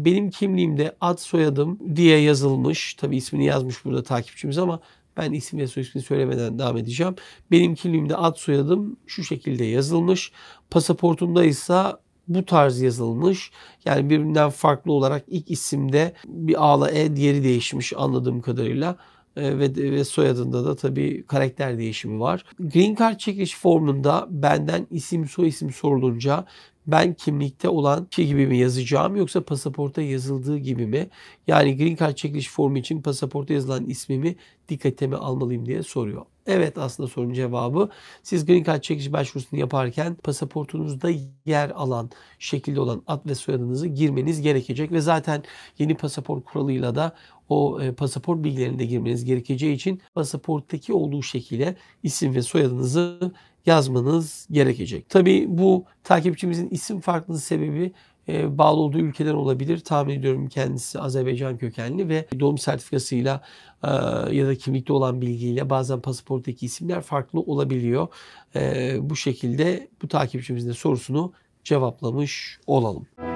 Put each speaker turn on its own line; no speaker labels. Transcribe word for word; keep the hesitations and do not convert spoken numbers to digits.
benim kimliğimde ad soyadım diye yazılmış. Tabii ismini yazmış burada takipçimiz ama ben isim ve soy ismini söylemeden devam edeceğim. Benim kimliğimde ad soyadım şu şekilde yazılmış. Pasaportumda ise bu tarz yazılmış. Yani birbirinden farklı olarak ilk isimde bir A'la E, diğeri değişmiş anladığım kadarıyla. Ee, ve, ve soyadında da tabii karakter değişimi var. Green Card çekiliş formunda benden isim soy isim sorulunca ben kimlikte olan kişi gibi mi yazacağım yoksa pasaporta yazıldığı gibi mi? Yani Green Card çekiliş formu için pasaporta yazılan ismimi dikkatime almalıyım diye soruyor. Evet, aslında sorunun cevabı, siz Green Card çekiliş başvurusunu yaparken pasaportunuzda yer alan şekilde olan ad ve soyadınızı girmeniz gerekecek ve zaten yeni pasaport kuralıyla da o e, pasaport bilgilerini de girmeniz gerekeceği için pasaporttaki olduğu şekilde isim ve soyadınızı yazmanız gerekecek. Tabii bu takipçimizin isim farklılığı sebebi e, bağlı olduğu ülkeden olabilir. Tahmin ediyorum kendisi Azerbaycan kökenli ve doğum sertifikasıyla e, ya da kimlikte olan bilgiyle bazen pasaporttaki isimler farklı olabiliyor. E, bu şekilde bu takipçimizin de sorusunu cevaplamış olalım.